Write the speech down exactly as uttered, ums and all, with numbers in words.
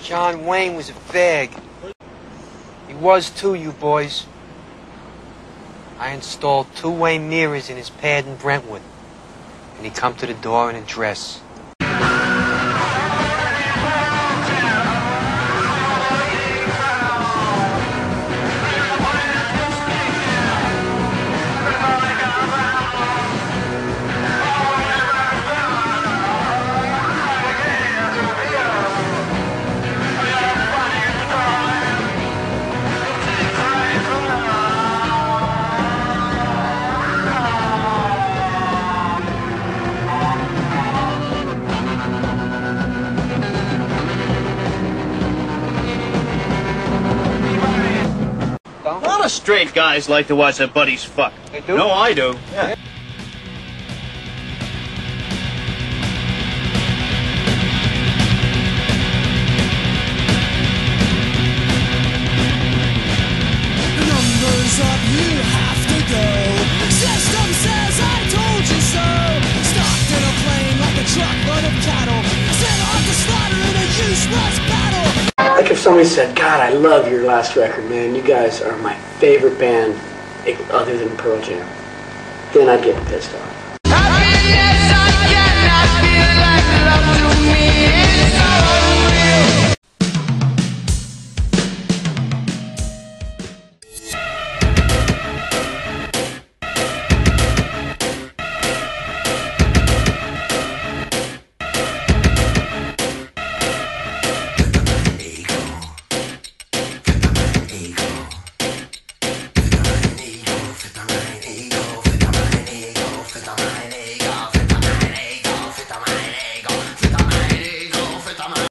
John Wayne was a fag. He was too, you boys. I installed two Wayne mirrors in his pad in Brentwood. And he come to the door in a dress. A lot of straight guys like to watch their buddies fuck. They do? No, I do. Yeah. The numbers up, you have to go. System says I told you so. Stocked in a plane like a truckload of cattle. Set off to slaughter in a useless battle. Like if somebody said, God, I love your last record, man. You guys are my favorite band other than Pearl Jam. Then I'd get pissed off. Happiness I cannot feel like love to me.